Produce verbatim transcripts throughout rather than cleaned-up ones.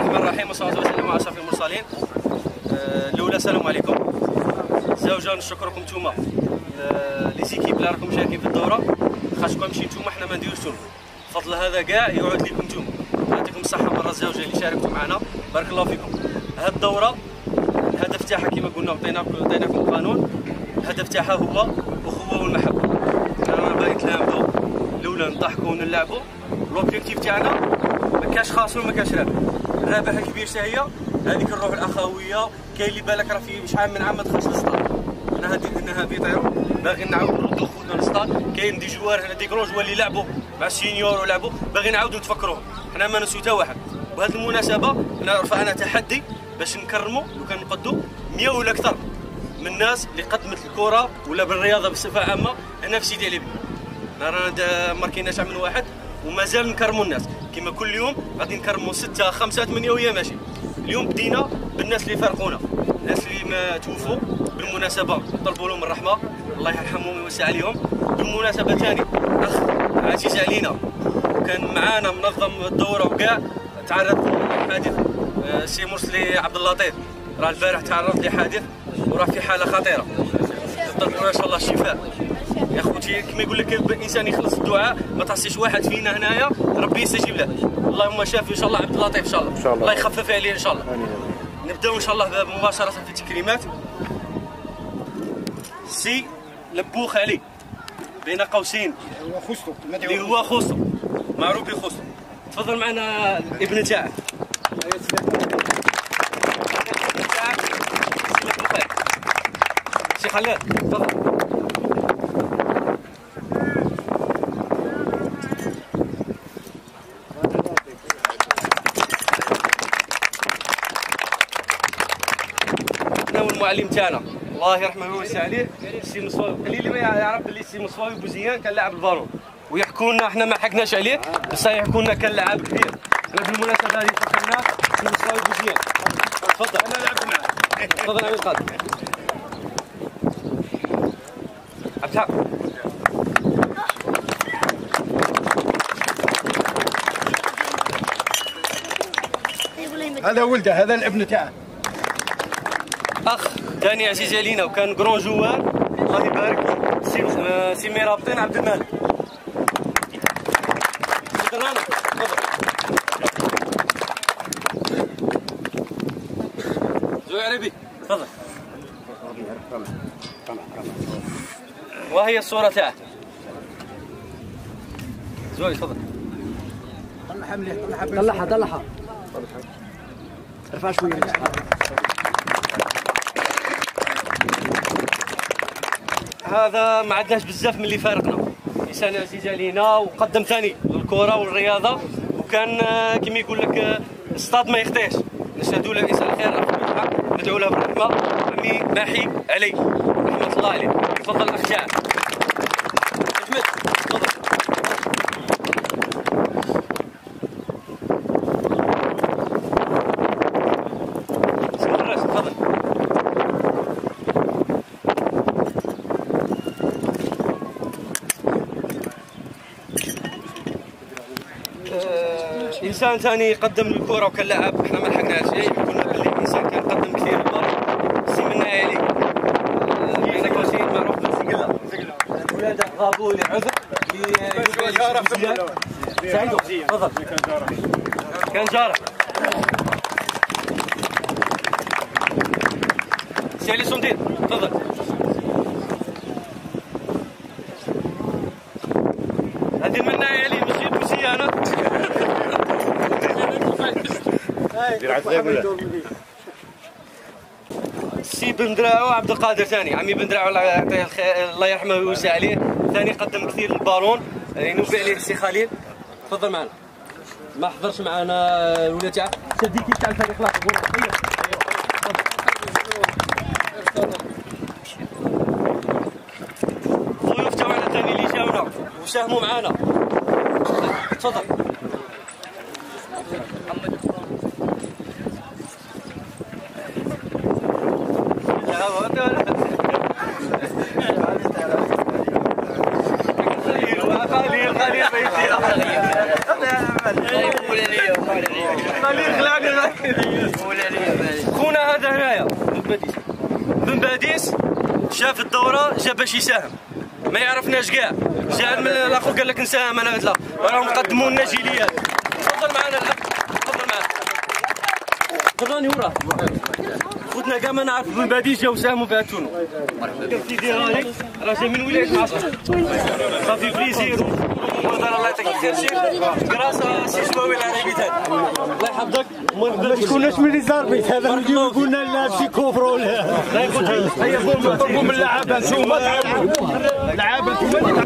الرحمن الرحيم والصلاه والسلام على اشرف المرسلين. الاولى السلام عليكم. زوجة نشكركم نتوما لي زيكيب اللي راكم مشاركين في الدوره، خاطركم ماشي نتوما حنا ما نديروش نتوما، بفضل هذا كاع يعود لكم نتوما. يعطيكم الصحه مره الزوجه اللي شاركتوا معنا، بارك الله فيكم. هذه الدوره الهدف تاعها كما قلنا عطيناكم عطيناكم قانون، الهدف تاعها هو الاخوه والمحبه. رانا باغيين نتلامذوا، الاولى نضحكوا ونلعبوا، لوبجيكتيف تاعنا ما كاش خاسر وما كاش رابح. الرابح الكبير هي هذيك الروح الاخويه. كاين اللي بالك راه في شحال من عام ما دخلش للسطاد، حنا هادي درناها بيطيرو، باغي نعاودو نردو خوتنا للسطاد. كاين دي جوار هنا دي كرون جوار اللي لعبوا مع السينيور ولعبوا، باغي نعاودو نتفكروهم. حنا ما نسيو حتى واحد. وبهذه المناسبه انا رفعنا تحدي باش نكرموا وكان نقدوا مية ولا اكثر من الناس اللي قدمت الكره ولا بالرياضه بصفه عامه هنا في سيدي علي. رانا ما كايناش عمل واحد ومازال نكرموا الناس كما كل يوم. غادي نكرموا ستة خمسة ثمانية ويا ماشي. اليوم بدينا بالناس اللي فارقونا، الناس اللي ما توفوا بالمناسبه نطلبوا لهم الرحمه، الله يرحمهم ويوسع عليهم. بالمناسبه ثاني اخ عزيز علينا كان معانا منظم الدوره وكاع تعرض لحادث، سي مرسلي عبد اللطيف راه البارح تعرض لحادث وراه في حاله خطيره، نطلبوا ان شاء الله الشفاء. يا خوتي كما يقول لك الانسان يخلص الدعاء، ما تعصيش واحد فينا هنايا ربي يستجيب له. اللهم شافي ان شاء الله عبد اللطيف ان شاء الله، إن شاء الله. الله يخفف عليه ان شاء الله. نبداو ان شاء الله مباشره في التكريمات. سي لبوخ علي بين قوسين هو خوستو اللي هو خوستو معروف بخوستو. تفضل معنا ابن تاعك. سي خلاد تفضل. المعلم تاعنا الله يرحمه ويوسع عليه السي مصواوي، قليل اللي ما يعرف بلي السي مصواوي بوزيان كان لاعب البالون ويحكوا لنا، احنا ما حكناش عليه بس يحكوا لنا كان لاعب كبير. بالمناسبه هذه فكرنا السي مصواوي بوزيان. تفضل انا لعبت معاه. تفضل عبد القادر. عبد الحق هذا ولده، هذا الابن تاعه اخ ثاني عزيز علينا وكان كرون جوار الله يبارك له، سي سي ميرابطين عبد المالك. تفضل زوي عربي تفضل. وهي الصوره تاعه زوي تفضل. طلعها مليح، طلعها طلعها ارفع شويه. هذا ما عندناش بزاف من اللي فارقنا، انسان عزيز علينا وقدم ثاني للكره والرياضه، وكان كما يقول لك الصطاد ما يخطيش. نشهدوا له الانسان الخير، ندعو له بالرحمه. عمي ماحي علي رحمه الله عليه. تفضل اخ شاعر احمد تفضل. انسان ثاني قدم الكره وكان لاعب، احنا ما لحقناش شيء، قلنا باللي الانسان كان قدم كثير البال. سي مناي علي انا كوسين معروف بالزقله، ولاد غابوا لعذر سعيدو تفضل. كان جاره سي علي صنديق تفضل. هذه مناي علي ماشي بوسي انا سي بن دراعو عبد القادر ثاني، عمي بن دراعو الله يعطيه الخير الله يرحمه ويوسع عليه، ثاني قدم كثير للبالون ينوب عليه السي خليل. تفضل معنا. ما حضرش معنا الولاد تاعك شديكي تاع الفريق الاخر. ضيوف تاعنا ثاني اللي جاونا وساهموا معنا. تفضل. خليل خليل خليل خونا هذا هنايا بن باديس شاف الدوره جا باش يساهم، ما يعرفناش كاع، جا من الاخو قال لك نساهم انا. لا راهم قدموا لنا جيليات. تفضل معنا الاخ، تفضل معنا. تفضل وراه خوتنا كاع ما نعرف بن باديس جاو ساهموا في هاتونو. سيدي هاني راه جاي من ولايه عصر. صافي بليزير الله يعطيك الخير. كراسه سي شواوي العربي هذا الله يحفظك. ما تكوناش من لي زاربيت هذا نجيو قلنا لا شي كفر ولا لا يقول هيا قوم طلبوا من اللعابه انتوما اللعابه انتوما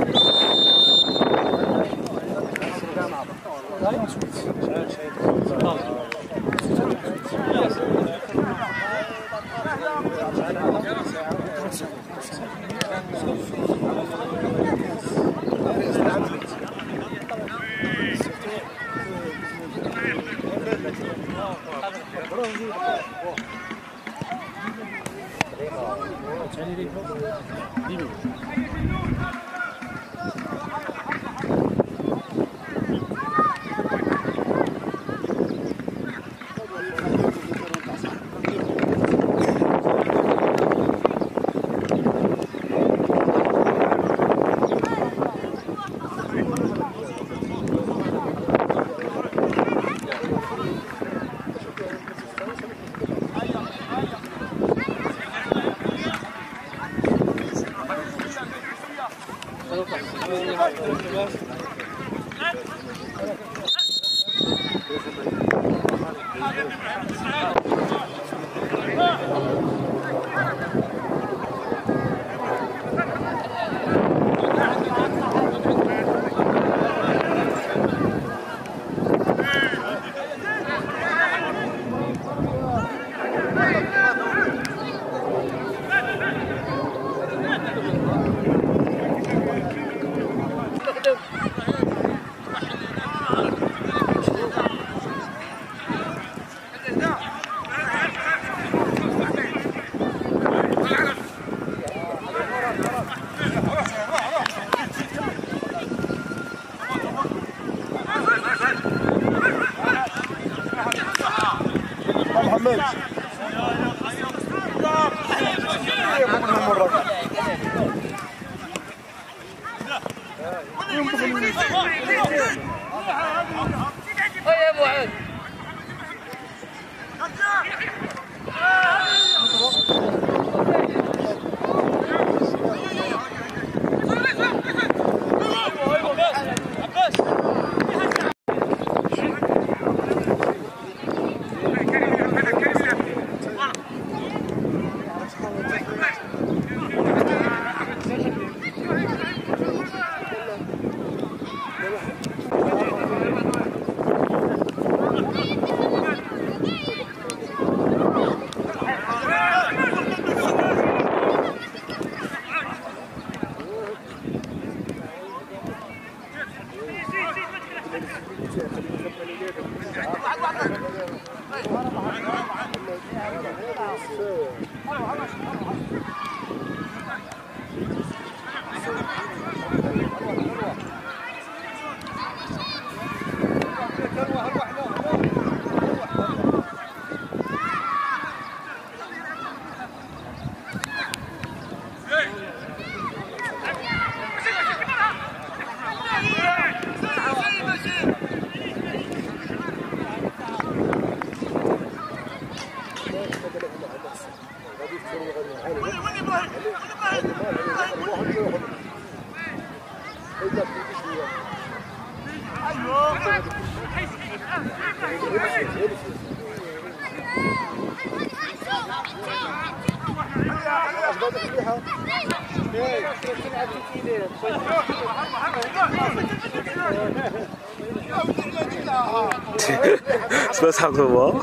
سمعت حق هو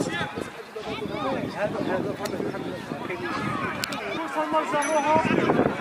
هذا